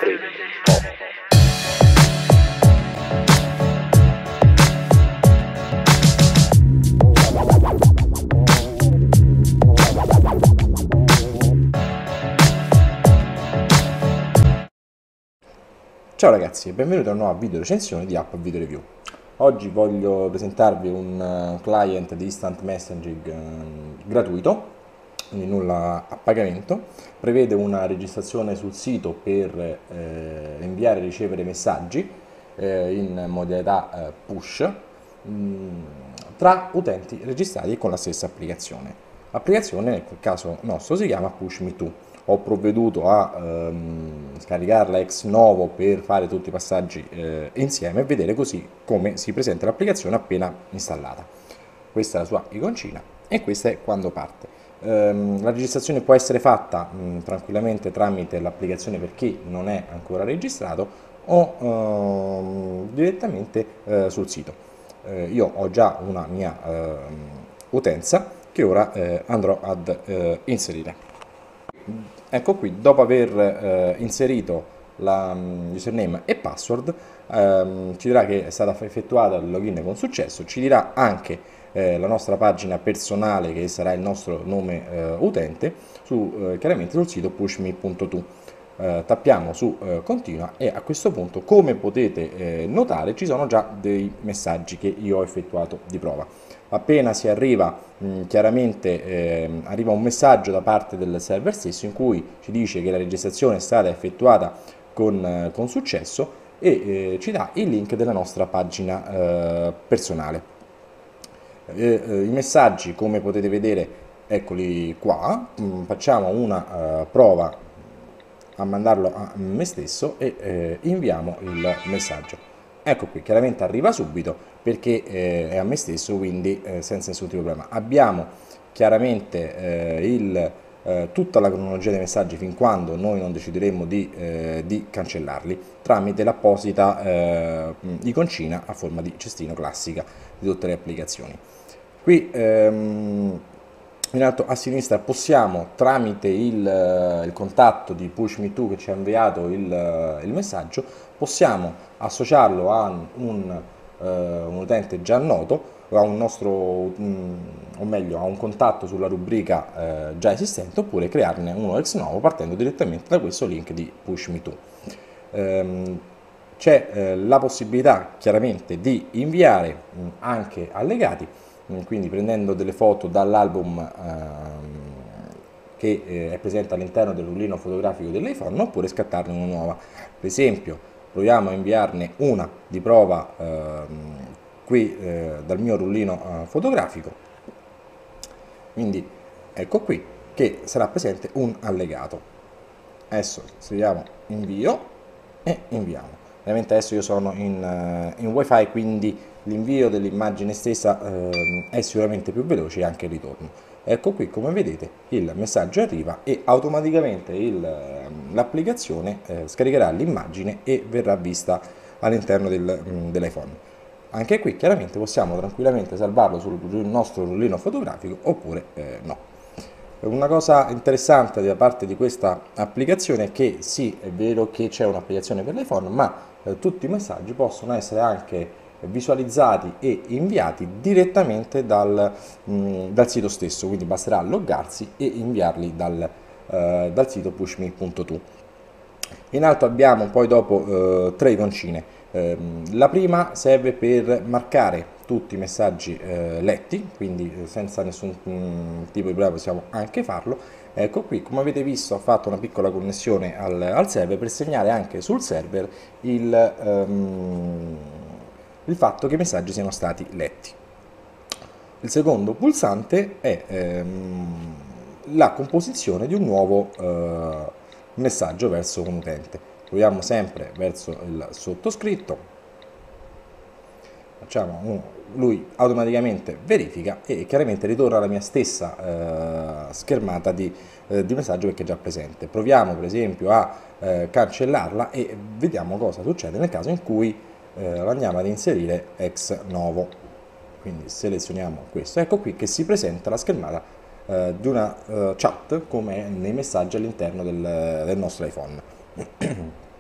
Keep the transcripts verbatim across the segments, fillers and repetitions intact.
three, four. Ciao ragazzi e benvenuti a una nuova video recensione di App Video Review. Oggi voglio presentarvi un uh, client di instant messaging uh, gratuito, quindi nulla a pagamento. Prevede una registrazione sul sito per eh, inviare e ricevere messaggi eh, in modalità eh, push mh, tra utenti registrati con la stessa applicazione. L'applicazione nel caso nostro si chiama Push Me To. Ho provveduto a ehm, scaricarla ex novo per fare tutti i passaggi eh, insieme e vedere così come si presenta l'applicazione appena installata. Questa è la sua iconcina e questa è quando parte. Ehm, la registrazione può essere fatta mh, tranquillamente tramite l'applicazione per chi non è ancora registrato o ehm, direttamente eh, sul sito. Eh, io ho già una mia eh, utenza che ora eh, andrò ad eh, inserire. Ecco qui, dopo aver eh, inserito la um, username e password, ehm, ci dirà che è stata effettuata il login con successo, ci dirà anche eh, la nostra pagina personale che sarà il nostro nome eh, utente, su, eh, chiaramente sul sito pushme punto to. Eh, tappiamo su eh, continua e a questo punto, come potete eh, notare, ci sono già dei messaggi che io ho effettuato di prova. Appena si arriva, mh, chiaramente eh, arriva un messaggio da parte del server stesso in cui ci dice che la registrazione è stata effettuata con, eh, con successo e eh, ci dà il link della nostra pagina eh, personale. Eh, eh, I messaggi, come potete vedere, eccoli qua. Mh, facciamo una uh, prova a mandarlo a me stesso e eh, inviamo il messaggio. Ecco qui, chiaramente arriva subito perché eh, è a me stesso, quindi eh, senza nessun tipo di problema. Abbiamo chiaramente eh, il, eh, tutta la cronologia dei messaggi fin quando noi non decideremo di, eh, di cancellarli tramite l'apposita eh, iconcina a forma di cestino classica di tutte le applicazioni. Qui ehm, in alto a sinistra possiamo, tramite il, il contatto di Push Me To che ci ha inviato il, il messaggio, possiamo associarlo a un, uh, un utente già noto, a un nostro, um, o meglio, a un contatto sulla rubrica uh, già esistente, oppure crearne uno ex novo partendo direttamente da questo link di Push Me To. Um, C'è eh, la possibilità chiaramente di inviare mh, anche allegati, quindi prendendo delle foto dall'album ehm, che eh, è presente all'interno del rullino fotografico dell'iPhone, oppure scattarne una nuova. Per esempio proviamo a inviarne una di prova ehm, qui eh, dal mio rullino eh, fotografico, quindi ecco qui che sarà presente un allegato. Adesso scriviamo invio e inviamo. Ovviamente adesso io sono in, in wifi, quindi l'invio dell'immagine stessa eh, è sicuramente più veloce e anche il ritorno. Ecco qui, come vedete, il messaggio arriva e automaticamente l'applicazione eh, scaricherà l'immagine e verrà vista all'interno del, dell'iPhone. Anche qui chiaramente possiamo tranquillamente salvarlo sul nostro rullino fotografico oppure eh, no. Una cosa interessante da parte di questa applicazione è che sì, è vero che c'è un'applicazione per l'iPhone, ma eh, tutti i messaggi possono essere anche visualizzati e inviati direttamente dal, mh, dal sito stesso, quindi basterà loggarsi e inviarli dal, eh, dal sito pushme punto to. In alto abbiamo poi dopo eh, tre iconcine. Eh, la prima serve per marcare tutti i messaggi eh, letti, quindi senza nessun mh, tipo di problema possiamo anche farlo. Ecco qui, come avete visto, ho fatto una piccola connessione al, al server per segnare anche sul server il, um, il fatto che i messaggi siano stati letti. Il secondo pulsante è ehm, la composizione di un nuovo eh, messaggio verso un utente. Proviamo sempre verso il sottoscritto, facciamo un, lui automaticamente verifica e chiaramente ritorna alla mia stessa eh, schermata di, eh, di messaggio perché è già presente. Proviamo per esempio a eh, cancellarla e vediamo cosa succede nel caso in cui eh, andiamo ad inserire ex novo. Quindi selezioniamo questo, ecco qui che si presenta la schermata eh, di una uh, chat come nei messaggi all'interno del, del nostro iPhone.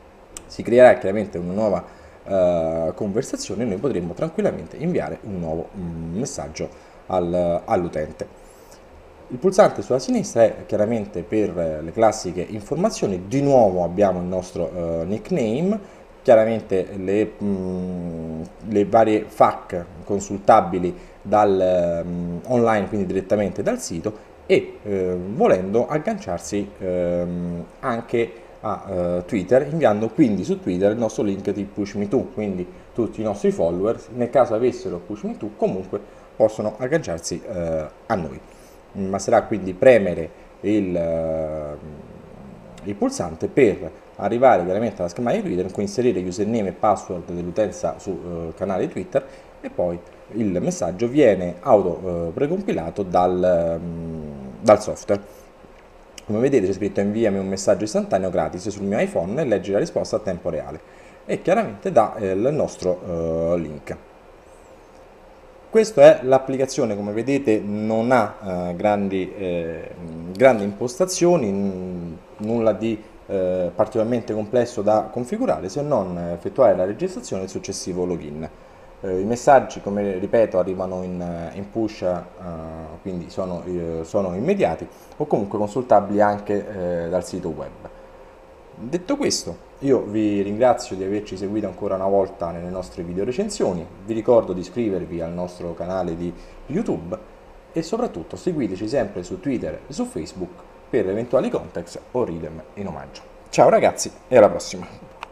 si creerà chiaramente una nuova uh, conversazione e noi potremo tranquillamente inviare un nuovo um, messaggio al, all'utente. Il pulsante sulla sinistra è chiaramente per le classiche informazioni, di nuovo abbiamo il nostro uh, nickname, chiaramente le, mh, le varie F A Q consultabili dal, um, online, quindi direttamente dal sito, e eh, volendo agganciarsi ehm, anche a uh, Twitter, inviando quindi su Twitter il nostro link di Push Me To, quindi tutti i nostri followers, nel caso avessero Push Me To, comunque possono agganciarsi eh, a noi. Basterà quindi premere il, uh, il pulsante per arrivare chiaramente alla schermata di Twitter, in cui inserire username e password dell'utenza sul uh, canale Twitter, e poi il messaggio viene auto uh, precompilato dal, um, dal software. Come vedete c'è scritto inviami un messaggio istantaneo gratis sul mio iPhone e leggi la risposta a tempo reale, e chiaramente dà eh, il nostro uh, link. Questa è l'applicazione, come vedete non ha eh, grandi, eh, grandi impostazioni, n- nulla di eh, particolarmente complesso da configurare, se non effettuare la registrazione e il successivo login. Eh, I messaggi, come ripeto, arrivano in, in push, eh, quindi sono, eh, sono immediati, o comunque consultabili anche eh, dal sito web. Detto questo, io vi ringrazio di averci seguito ancora una volta nelle nostre video recensioni, vi ricordo di iscrivervi al nostro canale di YouTube e soprattutto seguiteci sempre su Twitter e su Facebook per eventuali context o readem in omaggio. Ciao ragazzi e alla prossima!